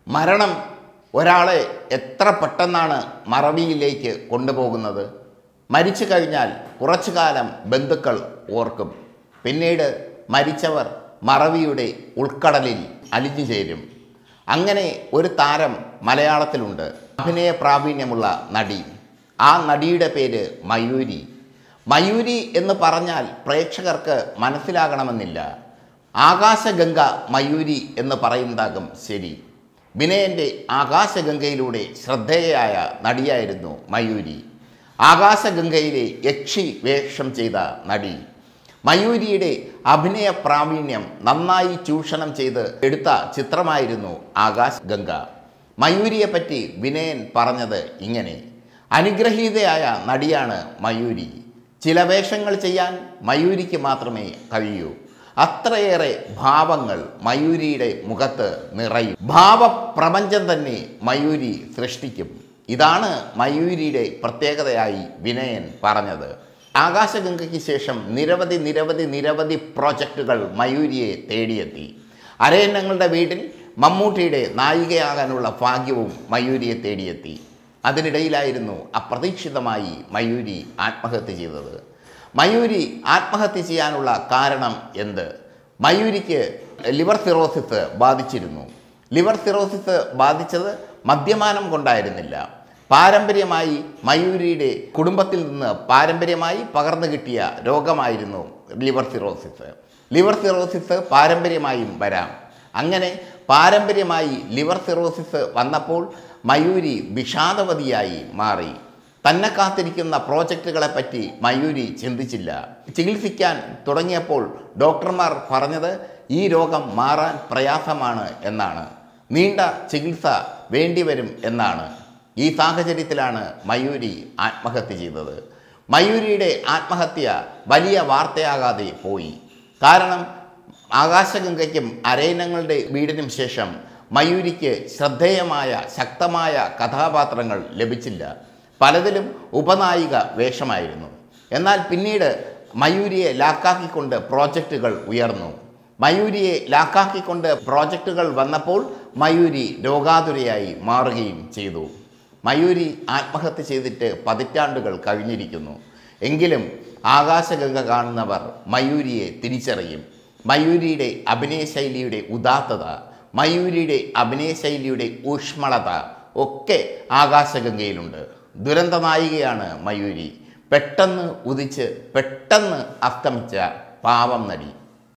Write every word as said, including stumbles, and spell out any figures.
മരണം ഒരാളെ എത്ര പെട്ടെന്നാണ് മറവിയിലേക്ക് കൊണ്ടുപോകുന്നത്. മരിച്ചു കഴിഞ്ഞാൽ കുറച്ചു കാലം ബന്ധുക്കൾ ഓർക്കും. പിന്നീട് മരിച്ചവർ മറവിയുടെ ഉൾക്കടലിൽ അലിഞ്ഞു ചേരും. അങ്ങനെ ഒരു താരം മലയാളത്തിലുണ്ട്. അഭിനയ പ്രാവീണ്യമുള്ള നടി. ആ നടിയുടെ പേര് മയൂരി. മയൂരി എന്ന് പറഞ്ഞാൽ പ്രേക്ഷകർക്ക് മനസ്സിലാകണമെന്നില്ല. ആകാശഗംഗ മയൂരി എന്ന് പറയുന്നതാകും ശരി. വിനയൻ്റെ ആകാശഗംഗയിലൂടെ ശ്രദ്ധേയയായ നടിയായിരുന്നു മയൂരി. ആകാശഗംഗയിലെ യക്ഷി വേഷം ചെയ്ത നടി. മയൂരിയുടെ അഭിനയ പ്രാവീണ്യം നന്നായി ചൂഷണം ചെയ്ത് എടുത്ത ചിത്രമായിരുന്നു ആകാശഗംഗ. മയൂരിയെപ്പറ്റി വിനയൻ പറഞ്ഞത് ഇങ്ങനെ: അനുഗ്രഹീതയായ നടിയാണ് മയൂരി. ചില വേഷങ്ങൾ ചെയ്യാൻ മയൂരിക്ക് മാത്രമേ കഴിയൂ. അത്രയേറെ ഭാവങ്ങൾ മയൂരിയുടെ മുഖത്ത് നിറയും. ഭാവപ്രപഞ്ചം തന്നെ മയൂരി സൃഷ്ടിക്കും. ഇതാണ് മയൂരിയുടെ പ്രത്യേകതയായി വിനയൻ പറഞ്ഞത്. ആകാശഗംഗയ്ക്ക് ശേഷം നിരവധി നിരവധി നിരവധി പ്രോജക്റ്റുകൾ മയൂരിയെ തേടിയെത്തി. അരയന്നങ്ങളുടെ വീട്ടിൽ മമ്മൂട്ടിയുടെ നായികയാകാനുള്ള ഭാഗ്യവും മയൂരിയെ തേടിയെത്തി. അതിനിടയിലായിരുന്നു അപ്രതീക്ഷിതമായി മയൂരി ആത്മഹത്യ ചെയ്തത്. മയൂരി ആത്മഹത്യ ചെയ്യാനുള്ള കാരണം എന്ത്? മയൂരിക്ക് ലിവർ സിറോസിസ് ബാധിച്ചിരുന്നു. ലിവർ സിറോസിസ് ബാധിച്ചത് മദ്യപാനം കൊണ്ടായിരുന്നില്ല. പാരമ്പര്യമായി മയൂരിയുടെ കുടുംബത്തിൽ നിന്ന് പാരമ്പര്യമായി പകർന്നു കിട്ടിയ രോഗമായിരുന്നു ലിവർ സിറോസിസ്. ലിവർ സിറോസിസ് പാരമ്പര്യമായും വരാം. അങ്ങനെ പാരമ്പര്യമായി ലിവർ സിറോസിസ് വന്നപ്പോൾ മയൂരി വിഷാദവതിയായി മാറി. തന്നെ കാത്തിരിക്കുന്ന പ്രോജക്റ്റുകളെപ്പറ്റി മയൂരി ചിന്തിച്ചില്ല. ചികിത്സിക്കാൻ തുടങ്ങിയപ്പോൾ ഡോക്ടർമാർ പറഞ്ഞത് ഈ രോഗം മാറാൻ പ്രയാസമാണ് എന്നാണ്. നീണ്ട ചികിത്സ വേണ്ടിവരും എന്നാണ്. ഈ സാഹചര്യത്തിലാണ് മയൂരി ആത്മഹത്യ ചെയ്തത്. മയൂരിയുടെ ആത്മഹത്യ വലിയ വാർത്തയാകാതെ പോയി. കാരണം ആകാശഗംഗയ്ക്കും അരയന്നങ്ങളുടെ വീടിനും ശേഷം മയൂരിക്ക് ശ്രദ്ധേയമായ ശക്തമായ കഥാപാത്രങ്ങൾ ലഭിച്ചില്ല. പലതിലും ഉപനായിക വേഷമായിരുന്നു. എന്നാൽ പിന്നീട് മയൂരിയെ ലാക്കാക്കിക്കൊണ്ട് പ്രോജക്റ്റുകൾ ഉയർന്നു. മയൂരിയെ ലാക്കാക്കിക്കൊണ്ട് പ്രോജക്റ്റുകൾ വന്നപ്പോൾ മയൂരി രോഗാതുരയായി മാറുകയും ചെയ്തു. മയൂരി ആത്മഹത്യ ചെയ്തിട്ട് പതിറ്റാണ്ടുകൾ കഴിഞ്ഞിരിക്കുന്നു. എങ്കിലും ആകാശഗംഗ കാണുന്നവർ മയൂരിയെ തിരിച്ചറിയും. മയൂരിയുടെ അഭിനയശൈലിയുടെ ഉദാത്തത, മയൂരിയുടെ അഭിനയശൈലിയുടെ ഊഷ്മളത ഒക്കെ ആകാശഗംഗയിലുണ്ട്. ദുരന്ത നായികയാണ് മയൂരി. പെട്ടെന്ന് ഉദിച്ച് പെട്ടെന്ന് അസ്തമിച്ച പാവം നടി.